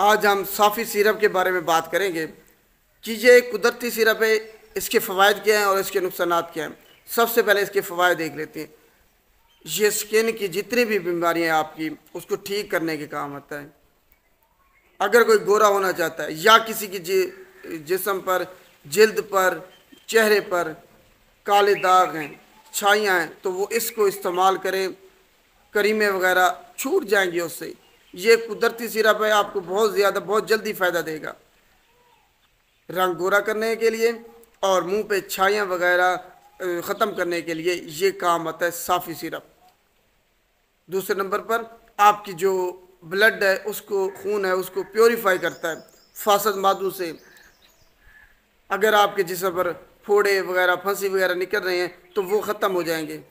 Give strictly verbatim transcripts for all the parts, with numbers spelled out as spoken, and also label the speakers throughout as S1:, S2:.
S1: आज हम साफ़ी सिरप के बारे में बात करेंगे कि ये एक कुदरती सिरप है। इसके फ़वाइद क्या हैं और इसके नुकसानात क्या हैं। सबसे पहले इसके फ़वाइद देख लेते हैं। ये स्किन की जितनी भी बीमारियां हैं आपकी, उसको ठीक करने के काम आता है। अगर कोई गोरा होना चाहता है या किसी की जिस्म पर, जिल्द पर, चेहरे पर काले दाग हैं, छाइयाँ हैं, तो वो इसको इस्तेमाल करें। करीमें वगैरह छूट जाएंगी उससे। ये कुदरती सिरप है, आपको बहुत ज़्यादा बहुत जल्दी फ़ायदा देगा रंग गोरा करने के लिए और मुंह पे छाइयाँ वगैरह ख़त्म करने के लिए ये काम आता है साफ़ी सिरप। दूसरे नंबर पर आपकी जो ब्लड है, उसको खून है, उसको प्योरीफाई करता है फासद मादू से। अगर आपके जिस्म पर फोड़े वगैरह, फंसी वगैरह निकल रहे हैं तो वो ख़त्म हो जाएंगे।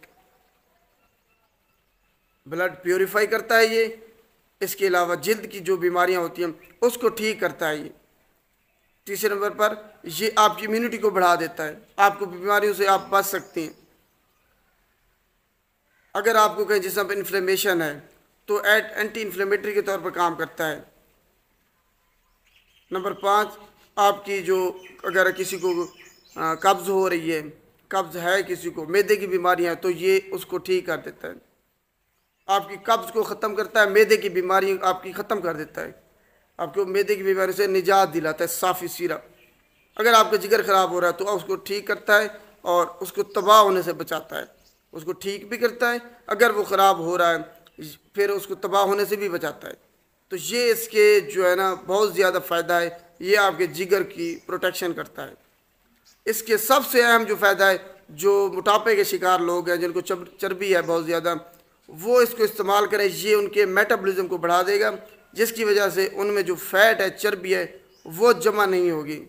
S1: ब्लड प्योरीफाई करता है ये। इसके अलावा जिल्द की जो बीमारियां होती हैं उसको ठीक करता है ये। तीसरे नंबर पर ये आपकी इम्यूनिटी को बढ़ा देता है, आपको बीमारियों से आप बच सकते हैं। अगर आपको कहीं जिस्म पर इन्फ्लेमेशन है तो एट एंटी इन्फ्लेमेटरी के तौर पर काम करता है। नंबर पाँच, आपकी जो अगर किसी को कब्ज़ हो रही है, कब्ज़ है किसी को, मैदे की बीमारियां हैं, तो ये उसको ठीक कर देता है। आपकी कब्ज़ को ख़त्म करता है, मैदे की बीमारी आपकी ख़त्म कर देता है, आपको मैदे की बीमारी से निजात दिलाता है साफ़ी सिरप। अगर आपका जिगर ख़राब हो रहा है तो उसको ठीक करता है और उसको तबाह होने से बचाता है, उसको ठीक भी करता है। अगर वो ख़राब हो रहा है फिर उसको तबाह होने से भी बचाता है। तो ये इसके जो है ना बहुत ज़्यादा फ़ायदा है। ये आपके जिगर की प्रोटेक्शन करता है। इसके सबसे अहम जो फ़ायदा है, जो मोटापे के शिकार लोग हैं, जिनको चर्बी है बहुत ज़्यादा, वो इसको इस्तेमाल करें। ये उनके मेटाबॉलिज्म को बढ़ा देगा, जिसकी वजह से उनमें जो फैट है, चर्बी है, वो जमा नहीं होगी।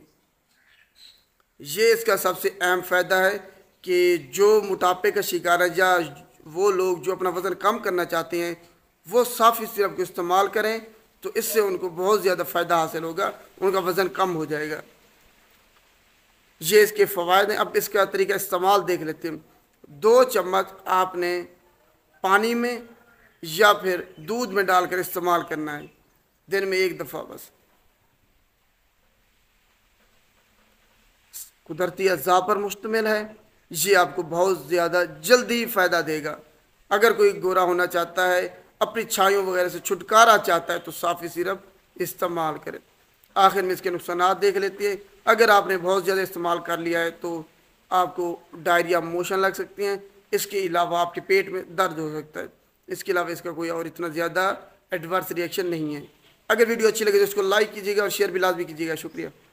S1: ये इसका सबसे अहम फ़ायदा है कि जो मोटापे का शिकार है या वो लोग जो अपना वज़न कम करना चाहते हैं, वो साफ़ी सिरप को इस्तेमाल करें तो इससे उनको बहुत ज़्यादा फ़ायदा हासिल होगा, उनका वज़न कम हो जाएगा। ये इसके फ़वाइद हैं। अब इसका तरीका इस्तेमाल देख लेते हैं। दो चम्मच आपने पानी में या फिर दूध में डालकर इस्तेमाल करना है, दिन में एक दफ़ा बस। कुदरती अज़ा पर मुश्तमिल है। ये आपको बहुत ज़्यादा जल्दी फ़ायदा देगा। अगर कोई गोरा होना चाहता है, अपनी छाइयों वगैरह से छुटकारा चाहता है, तो साफ़ी सिरप इस्तेमाल करें। आखिर में इसके नुकसानात देख लेते हैं। अगर आपने बहुत ज़्यादा इस्तेमाल कर लिया है तो आपको डायरिया, मोशन लग सकती हैं। इसके अलावा आपके पेट में दर्द हो सकता है। इसके अलावा इसका कोई और इतना ज़्यादा एडवर्स रिएक्शन नहीं है। अगर वीडियो अच्छी लगे तो इसको लाइक कीजिएगा और शेयर भी लाजमी कीजिएगा। शुक्रिया।